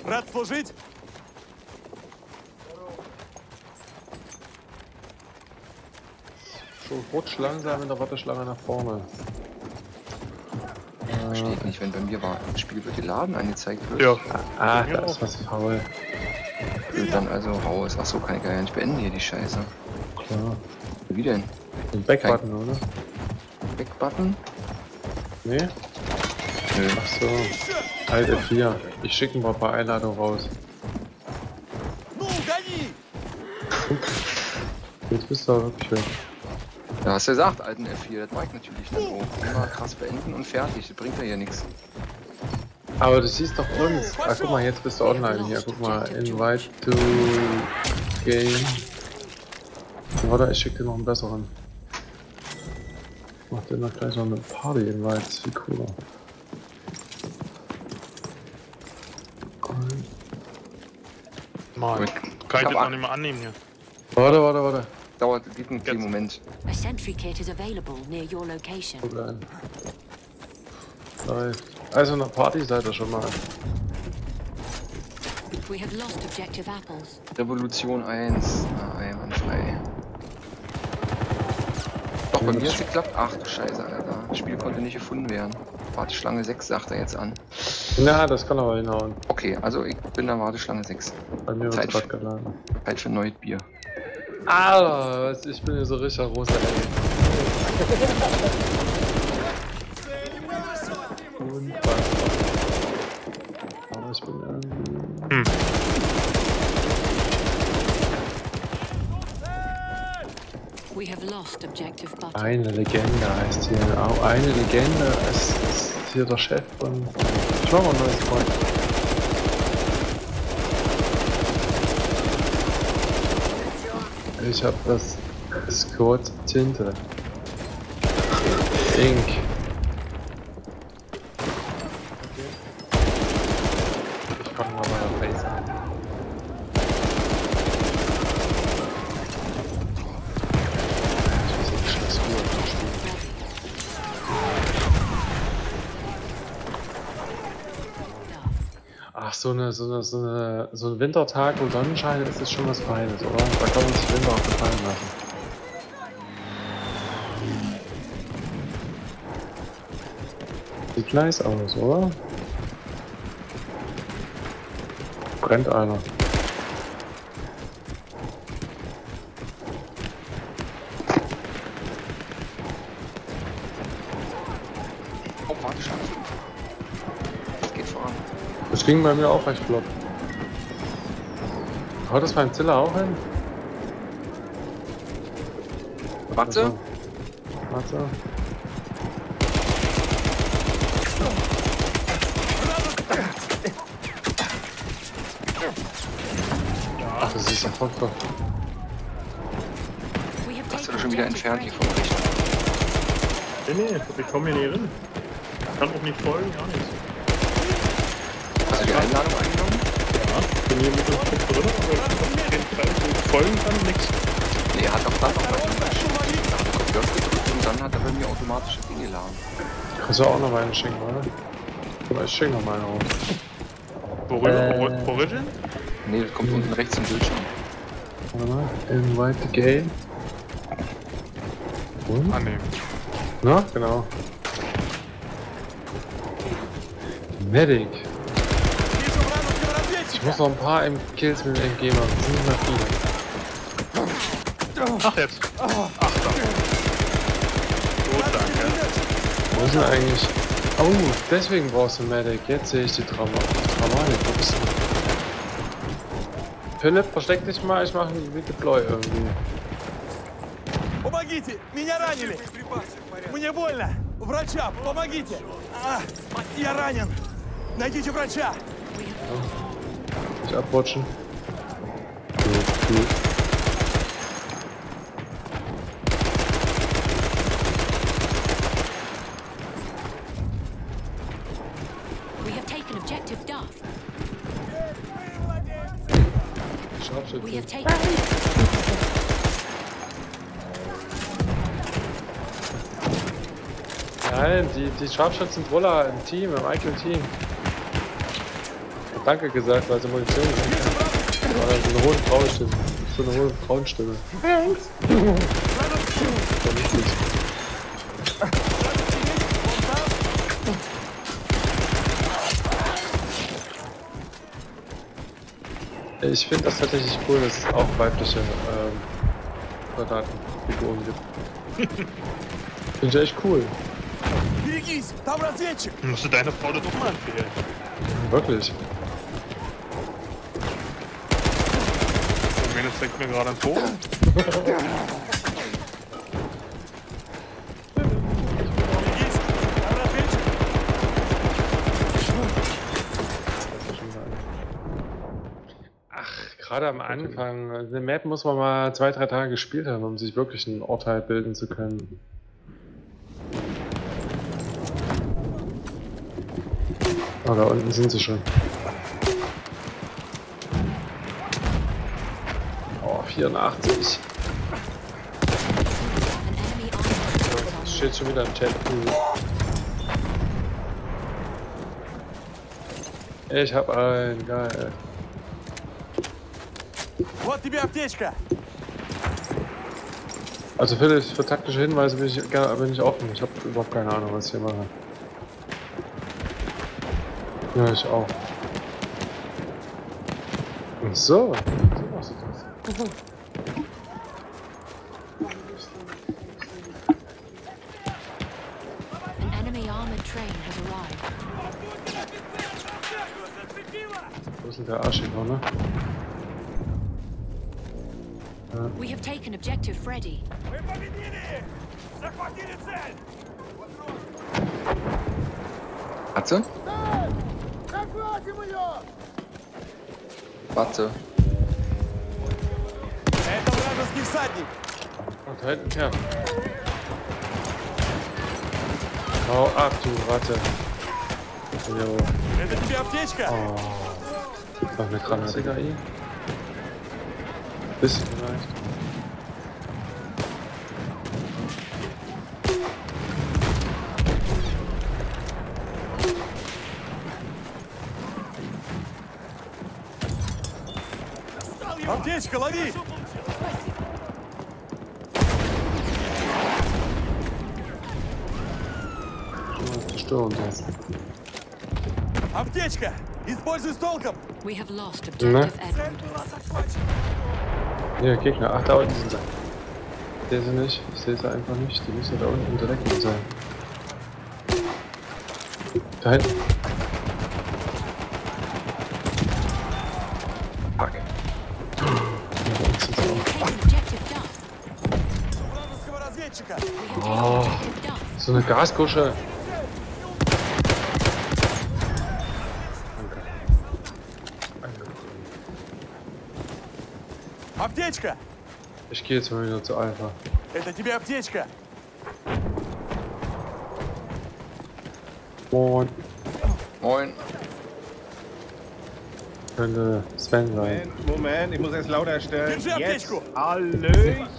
Рад служить? So, rutsch langsam in der Warteschlange nach vorne. Verstehe ich nicht, wenn bei mir das Spiel wird geladen angezeigt wird. Ja. Ah, da ist was faul. Und dann also raus. Achso, kann ich gar nicht beenden hier die Scheiße. Klar. Wie denn? Den Backbutton, oder? Backbutton? Nee? Nö. Ach so. Alt F4. Ich schicke mal ein paar Einladungen raus. Ну, гони! Jetzt bist du aber wirklich weg. Ja, hast du gesagt, alten F4, das mag ich natürlich dann auch. Immer krass beenden und fertig, das bringt ja hier nichts. Aber du siehst doch uns. Ah, guck mal, jetzt bist du online hier. Guck mal, invite to game. Warte, ich schicke dir noch einen besseren. Ich mach dir noch gleich noch eine Party-Invite, das ist viel cooler. Mal. Kann ich das noch nicht mal annehmen hier. Warte. Dauert, gibt einen kleinen Moment. A sentry kit is available near your location. Guck rein. Läuft. Also eine Party seid ihr schon mal. We have lost objective apples. Revolution 1. Ah, einwandfrei. Doch, bei mir hat es geklappt. Ach du Scheiße, Alter. Das Spiel konnte nicht gefunden werden. Warteschlange 6 sagt er jetzt an. Na, das kann aber hinhauen. Okay, also ich bin da Warteschlange 6. Bei mir wird Zeit gerade geladen. Zeit für neues Bier. Alter, ich bin hier so richtig rosa, ey. Unfassbar. Aber ich bin irgendwie... We have lost objective button. Eine Legende heißt hier. Auch eine Legende ist hier der Chef von... Ich mach mal ein neues Freund. Ich hab das Squad Tinte. Ink. Ich fang mal meine Face an. Ach, so ein Wintertag, wo Sonnenschein ist, ist schon was Feines, oder? Da kann man sich Winter auch gefallen lassen. Sieht nice aus, oder? Brennt einer. Oh, Warteschlange 5. Das geht voran. Das ging bei mir auch recht flott. Haut das beim Ziller auch hin? Warte. Warte. Ach, das ist ja voll doch. We have Hast du taken da schon wieder objective entfernt hier Freddy. vom Rechner? Nee, ich komme hier nicht rein. Ich kann auch nicht folgen, gar nichts. Hast du die Einladung eingenommen? Ja, ich bin hier mit dem Kopf drin, aber ich habe keinen Kreis, wo ich folgen kann, nix. Nee, er hat doch dann noch bei mir Kopf gedrückt und dann hat er bei mir automatisch das Ding geladen. Kannst du auch noch eine schicken, oder? Oder ich schicke noch mal eine raus. Worüber? Origin? Nee, das kommt unten rechts im Bildschirm. Warte mal. Invite the game. Und? Annehmen. Na, genau. Medic. Ich muss noch ein paar Kills mit dem MG machen. Das sind nicht mehr viele. Ach jetzt. Ach da. Gut, danke. Wo ist denn eigentlich... Oh, deswegen brauchst du Medic. Jetzt sehe ich die Dramatik. Wo bist du? Philipp, versteck dich mal. Ich mache einen Redeploy irgendwie. Помогите! Меня ранили! Мне больно! Врача, помогите! Я ранен! Найдите врача! Ich abrutschen. Gut. We have taken objective Duff. We have taken. Nein, die Scharfschützen sind Roller im Team, im IQ-Team. Danke gesagt, weil sie Munition gekriegt haben. Aber so eine hohe Frauenstimme. So eine hohe Frauenstimme. Thanks. War witzig. Ich finde das tatsächlich cool, dass es auch weibliche Soldatenfiguren gibt. Finde ich echt cool. Берегись, там разведчик! Musst du deine Frau das doch mal empfehlen. Wirklich. Wen zeigt mir gerade ein Tor? Берегись, там разведчик! Ach, gerade am Anfang. Eine Map muss man mal 2-3 Tage gespielt haben, um sich wirklich ein Urteil bilden zu können. Oh, da unten sind sie schon. Oh, 84. Steht schon wieder im Chat. Ich hab einen, geil. Вот тебе аптечка! Also für taktische Hinweise bin ich offen. Ich habe überhaupt keine Ahnung, was ich hier mache. Ja, ich auch. Und so machst du das. An enemy armored train has arrived. Wo ist denn der Arschigor, ne? We have taken objective Freddy. Мы победили! Захватили цель! Atze? Захватим ее! Warte. Это вражеский всадник! Und da hinten her. Hau ab, du Ratte. Jo. Это тебе аптечка! Oh. Noch eine Granate KI? Bisschen vielleicht. Аптечка, лови! Zerstörung jetzt. Аптечка! Используй с толком! We have lost objective Edward. Hier, Gegner. Ach, da unten sind sie. Ich sehe sie nicht. Ich sehe sie einfach nicht. Die müssen da unten direkt sein. Da hinten. Fuck. Da unten sind sie auch. Taken objective Duff. Вражеского разведчика! We have taken objective Duff. So eine Gaskusche. Аптечка! Ich gehe jetzt mal wieder zu Alpha. Это тебе аптечка! Moin. Moin. Könnte Sven sein. Moment, ich muss es lauter stellen. Держи Jetzt. аптечку! Hallöchen!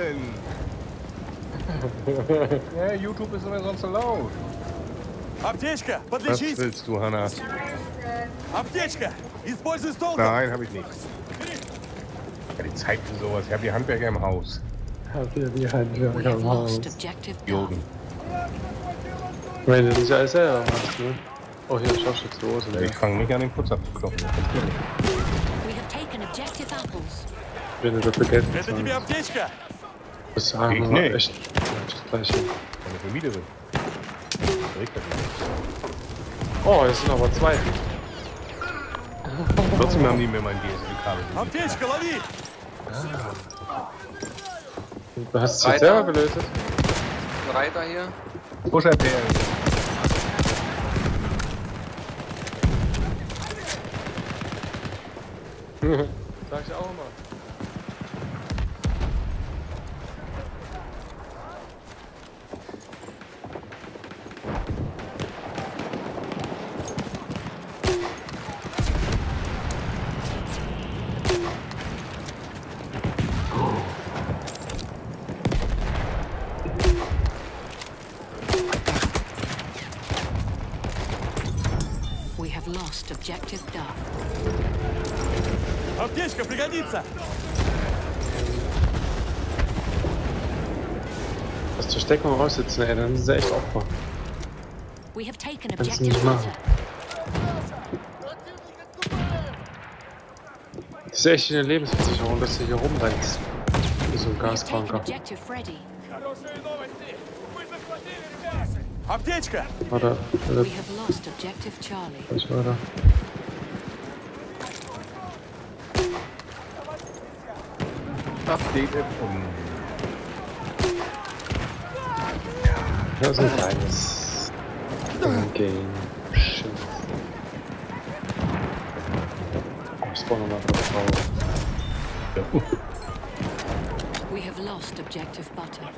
Ja, YouTube ist immer sonst so laut. Аптечка! Was Подлечись! willst du, Hanna? Аптечка! Используй с толком! Nein, habe ich nicht. Ja, die Zeit für sowas. Ich habe die Handwerker im Haus. Habt ihr die We Handwerker have im Haus? lost objective Duff. Jürgen. Wenn du nicht alles selber machst, ne? Oh, hier, Scharfschützenlose, Ich ne? fange nicht an, den Putz abzuklopfen. We have taken objective apples. Wenn du dafür Geld Это тебе bezahlst. аптечка! Das sagen Ich wir nicht. echt das Gleiche. Meine Vermieterin. Regt das nicht. Oh, es sind aber zwei. Trotzdem haben die mir mein DSL-Kabel. Аптечка, лови! Du hast es jetzt selber gelötet? Ein Reiter hier. Pusherperlen. Sag ich auch immer. We have lost lost objective Duff. Аптечка пригодится. Das zur Steckung raussitzen, ey, dann ist er echt Opfer. We have taken Kannst du objective nicht machen. Butter. Das ist echt eine Lebensversicherung, dass du hier rumrennst. Wie so ein We have taken Gasbranker. objective Freddy. Аптечка. Warte, We have lost objective Charlie. ich weiter. Update erfunden. Das ist ein kleines Game. Shit. Ich brauche nochmal drauf. We have lost objective Butter.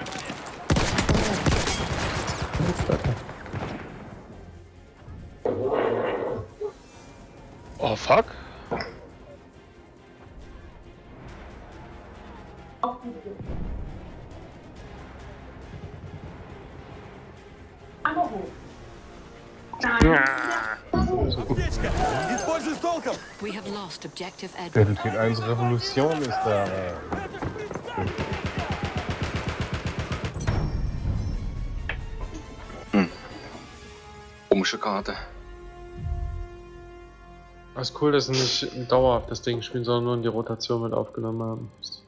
Oh fuck. Аптечка. Используй с толком. We have lost objective Edward. Battlefield 1 Revolution ist da. Komische Karte. Das ist cool, dass sie nicht dauerhaft das Ding spielen, sondern nur in die Rotation mit aufgenommen haben.